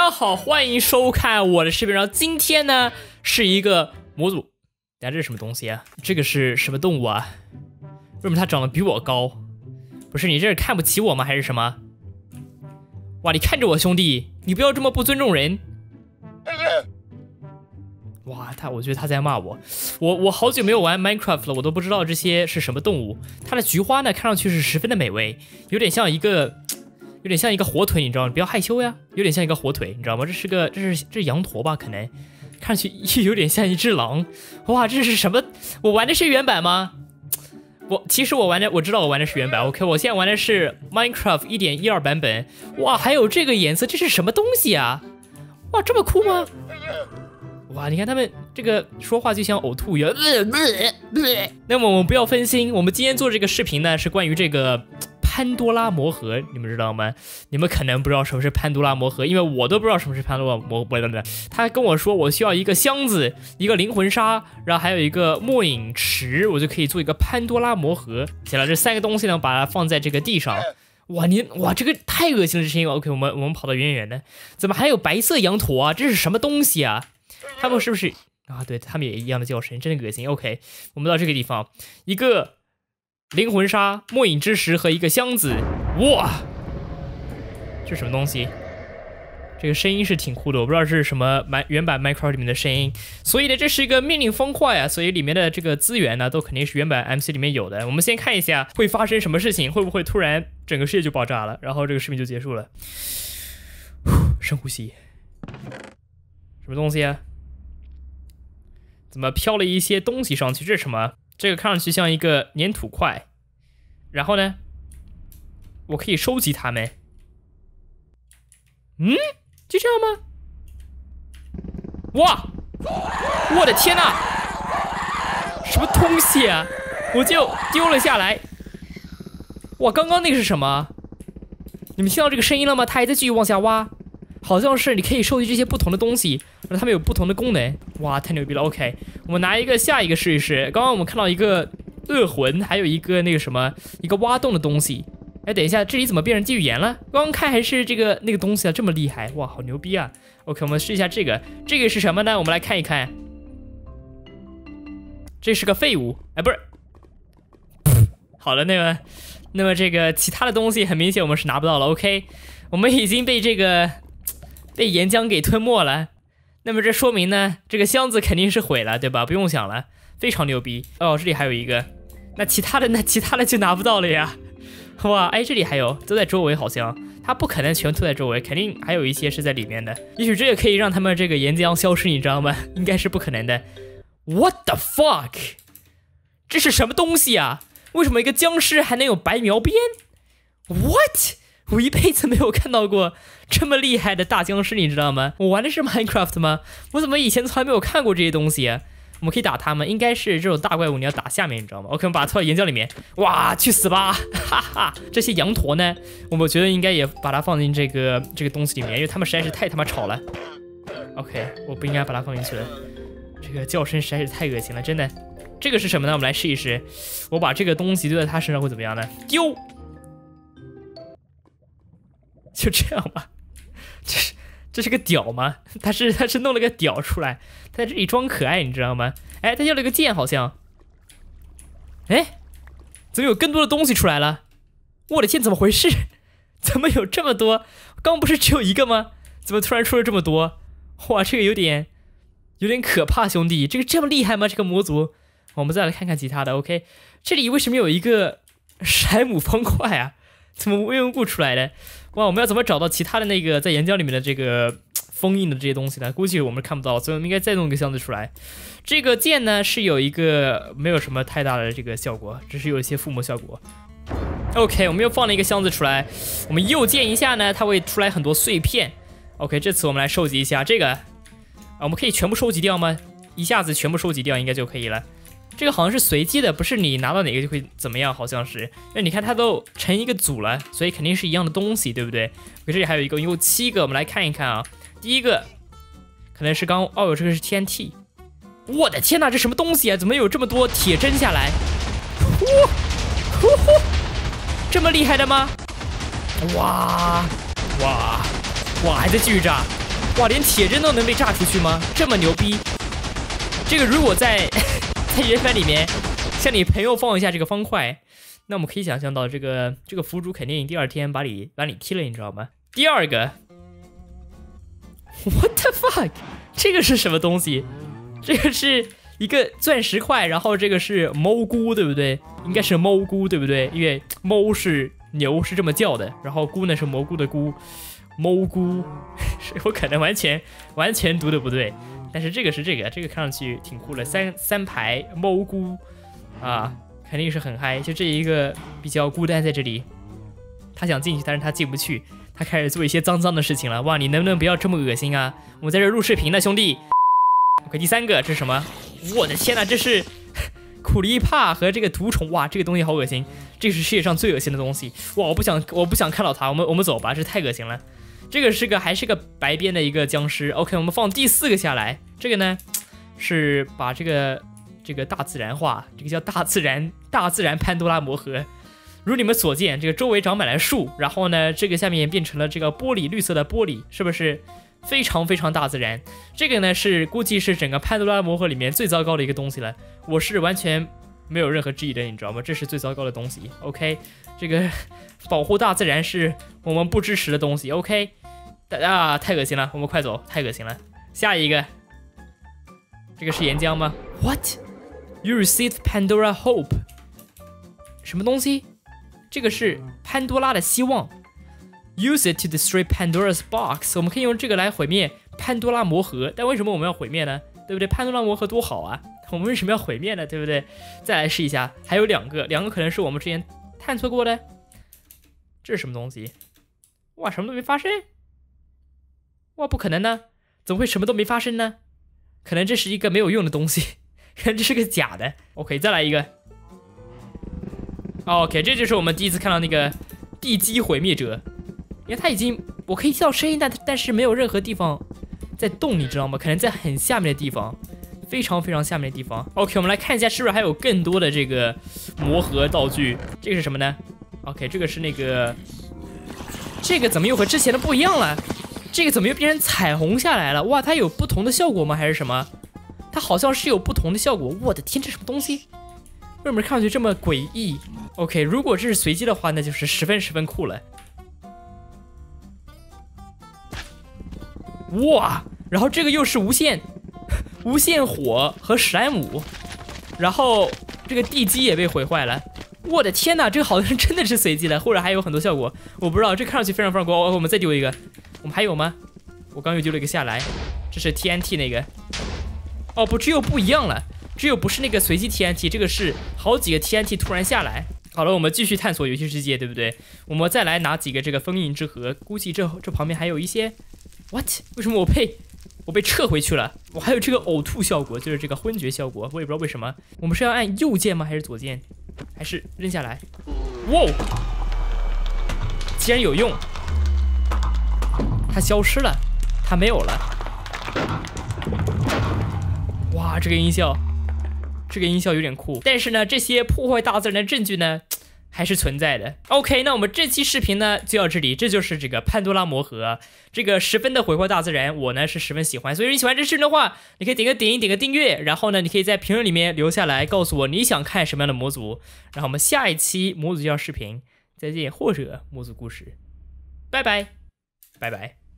家好，欢迎收看我的视频。然后今天呢是一个模组，等下这是什么东西啊？这个是什么动物啊？为什么它长得比我高？不是你这是看不起我吗？还是什么？哇，你看着我兄弟，你不要这么不尊重人。哇，我觉得他在骂我。我好久没有玩 Minecraft 了，我都不知道这些是什么动物。它的菊花呢，看上去是十分的美味，有点像一个火腿，你知道吗？不要害羞呀，有点像一个火腿，你知道吗？这是羊驼吧？可能看上去有点像一只狼。哇，这是什么？我玩的是原版吗？其实我知道我玩的是原版。OK， 我现在玩的是 Minecraft 1.12版本。哇，还有这个颜色，这是什么东西啊？哇，这么酷吗？哇，你看他们这个说话就像呕吐一样。那么我们不要分心，我们今天做这个视频呢是关于这个潘多拉魔盒，你们知道吗？你们可能不知道什么是潘多拉魔盒，因为我都不知道什么是潘多拉魔盒的。他跟我说我需要一个箱子，一个灵魂沙，然后还有一个末影池，我就可以做一个潘多拉魔盒。行了，这三个东西呢，把它放在这个地上。哇，这个太恶心了，这声音。OK， 我们跑到远远的。怎么还有白色羊驼啊？这是什么东西啊？他们是不是啊？对，他们也一样的叫声，真的恶心。OK， 我们到这个地方，一个灵魂沙、末影之石和一个箱子。哇，这是什么东西？这个声音是挺酷的，我不知道是什么原版 Minecraft 里面的声音。所以呢，这是一个命令方块啊，所以里面的这个资源呢，都肯定是原版 MC 里面有的。我们先看一下会发生什么事情，会不会突然整个世界就爆炸了，然后这个视频就结束了。深呼吸。什么东西啊？怎么飘了一些东西上去？这是什么？这个看上去像一个粘土块。然后呢，我可以收集它们。就这样吗？哇，我的天哪！什么东西啊？我就丢了下来。哇，刚刚那个是什么？你们听到这个声音了吗？它还在继续往下挖。好像是你可以收集这些不同的东西，然后它们有不同的功能。哇，太牛逼了 ！OK， 我们拿下一个试一试。刚刚我们看到一个恶魂，还有一个那个什么，一个挖洞的东西。哎，等一下，这里怎么变成地狱岩了？刚刚看还是那个东西啊，这么厉害！哇，好牛逼啊 ！OK， 我们试一下这个是什么呢？我们来看一看。这是个废物，哎，不是。好了，那么这个其他的东西很明显我们是拿不到了。OK， 我们已经被被岩浆给吞没了。那么这说明呢，这个箱子肯定是毁了，对吧？不用想了，非常牛逼哦。这里还有一个，那其他的就拿不到了呀。哇，哎，这里还有，都在周围，好像它不可能全吐在周围，肯定还有一些是在里面的。也许这也可以让他们这个岩浆消失，你知道吗？应该是不可能的。What the fuck？ 这是什么东西啊？为什么一个僵尸还能有白描边 ？What？ 我一辈子没有看到过这么厉害的大僵尸，你知道吗？我玩的是 Minecraft 吗？我怎么以前从来没有看过这些东西啊？我们可以打他们，应该是这种大怪物，你要打下面，你知道吗 ？OK， 我们把它拖到岩浆里面。哇，去死吧！哈哈，这些羊驼呢？我觉得应该也把它放进这个东西里面，因为他们实在是太他妈吵了。OK， 我不应该把它放进去的，这个叫声实在是太恶心了，真的。这个是什么呢？我们来试一试。我把这个东西丢在它身上会怎么样呢？丢，就这样吧。这是个屌吗？他是弄了个屌出来，他在这里装可爱，你知道吗？哎，他要了个剑，好像。哎，怎么有更多的东西出来了？我的天，怎么回事？怎么有这么多？刚不是只有一个吗？怎么突然出了这么多？哇，这个有点可怕，兄弟，这个这么厉害吗？这个模组？我们再来看看其他的。OK， 这里为什么有一个史莱姆方块啊？怎么无缘无故出来的？哇，我们要怎么找到其他的那个在岩浆里面的这个封印的这些东西呢？估计我们看不到，所以我们应该再弄一个箱子出来。这个剑呢是有一个没有什么太大的这个效果，只是有一些附魔效果。OK， 我们又放了一个箱子出来，我们右键一下呢，它会出来很多碎片。OK， 这次我们来收集一下这个，我们可以全部收集掉吗？一下子全部收集掉应该就可以了。这个好像是随机的，不是你拿到哪个就会怎么样，好像是。因为你看它都成一个组了，所以肯定是一样的东西，对不对？这里还有一个，有7个，我们来看一看啊。第一个可能是哦，这个是 TNT。我的天哪，这什么东西啊？怎么有这么多铁针下来？这么厉害的吗？哇，还在继续炸。 哇，连铁针都能被炸出去吗？这么牛逼！这个如果在人番里面，向你朋友放一下这个方块，那我们可以想象到这个腐主肯定第二天把你踢了，你知道吗？第二个 ，What the fuck？ 这个是什么东西？这个是一个钻石块，然后这个是猫菇，对不对？应该是猫菇，对不对？因为猫是牛是这么叫的，然后菇呢是蘑菇的菇，猫菇，我可能完全读的不对。但是这个看上去挺酷的，三排猫菇啊，肯定是很嗨。就这一个比较孤单在这里，他想进去，但是他进不去，他开始做一些脏的事情了。哇，你能不能不要这么恶心啊？我们在这录视频呢，兄弟。OK， 第三个这是什么？我的天哪，这是苦力怕和这个毒虫。哇，这个东西好恶心，这是世界上最恶心的东西。哇，我不想看到它，我们走吧，这太恶心了。这个还是个白边的一个僵尸。OK， 我们放第4个下来。这个呢是把这个大自然化，这个叫大自然潘多拉魔盒。如你们所见，这个周围长满了树，然后呢，这个下面变成了这个玻璃，绿色的玻璃，是不是非常大自然？这个呢估计是整个潘多拉魔盒里面最糟糕的一个东西了，我是完全没有任何质疑的，你知道吗？这是最糟糕的东西。OK， 这个保护大自然是我们不支持的东西。OK。啊，太恶心了，我们快走，太恶心了。下一个，这个是岩浆吗 ？What? You received Pandora Hope？ 什么东西？这个是潘多拉的希望。Use it to destroy Pandora's box。我们可以用这个来毁灭潘多拉魔盒。但为什么我们要毁灭呢？对不对？潘多拉魔盒多好啊！我们为什么要毁灭呢？对不对？再来试一下，还有两个可能是我们之前探测过的。这是什么东西？哇，什么都没发生。哇，不可能呢！怎么会什么都没发生呢？可能这是一个没有用的东西，可能这是个假的。OK， 再来一个。OK， 这就是我们第一次看到那个地基毁灭者。因为它已经，我可以听到声音，但是没有任何地方在动，你知道吗？可能在很下面的地方，非常下面的地方。OK， 我们来看一下是不是还有更多的这个魔盒道具。这个是什么呢 ？OK， 这个是那个，这个怎么又和之前的不一样了？这个怎么又变成彩虹下来了？哇，它有不同的效果吗？还是什么？它好像是有不同的效果。我的天，这什么东西？为什么看上去这么诡异 ？OK， 如果这是随机的话，那就是十分酷了。哇，然后这个又是无限火和史莱姆，然后这个地基也被毁坏了。我的天哪，这个好像真的是随机的，或者还有很多效果，我不知道。这看上去非常高。我们再丢一个。我们还有吗？我刚又丢了一个下来，这是 TNT 那个。哦不，只有不一样了，只有不是那个随机 TNT， 这个是好几个 TNT 突然下来。好了，我们继续探索游戏世界，对不对？我们再来拿几个这个封印之盒，估计这旁边还有一些。What？ 为什么我被撤回去了？我还有这个呕吐效果，就是这个昏厥效果，我也不知道为什么。我们是要按右键吗？还是左键？还是扔下来？哇！既然有用。它消失了，它没有了。哇，这个音效有点酷。但是呢，这些破坏大自然的证据呢，还是存在的。OK， 那我们这期视频呢就到这里。这就是这个潘多拉魔盒，这个十分的毁坏大自然，我呢是十分喜欢。所以如果你喜欢这视频的话，你可以点个订阅，然后呢，你可以在评论里面留下来告诉我你想看什么样的模组。然后我们下一期模组介绍视频再见，或者模组故事，拜拜。